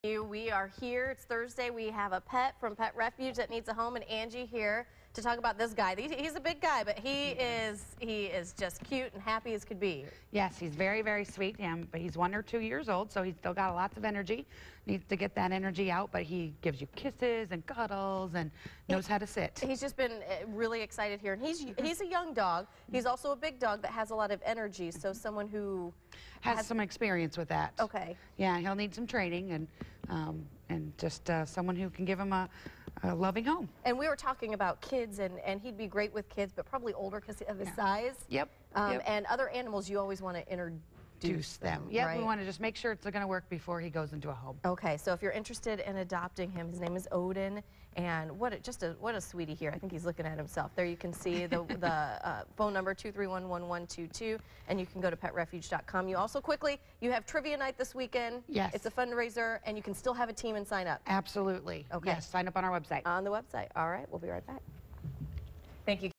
We are here. It's Thursday. We have a pet from Pet Refuge that needs a home, and Angie here to talk about this guy. He's a big guy, but he is just cute and happy as could be. Yes, he's very, very sweet, but he's 1 or 2 years old, so he's still got lots of energy. Needs to get that energy out, but he gives you kisses and cuddles and knows how to sit. He's just been really excited here, and he's a young dog. He's also a big dog that has a lot of energy, so someone who has some experience with that. Okay. Yeah, he'll need some training and just someone who can give him a loving home. And we were talking about kids, and he'd be great with kids, but probably older because of his size. Yep. And other animals, you always want to introduce them. Yeah, right? We want to just make sure it's going to work before he goes into a home. Okay, so if you're interested in adopting him, his name is Odin, and what a sweetie here. I think he's looking at himself. There you can see the phone number 231-1122, and you can go to petrefuge.com. You also you have trivia night this weekend. Yes. It's a fundraiser, and you can still have a team and sign up. Absolutely. Okay. Yes, sign up on our website. On the website. All right, we'll be right back. Thank you.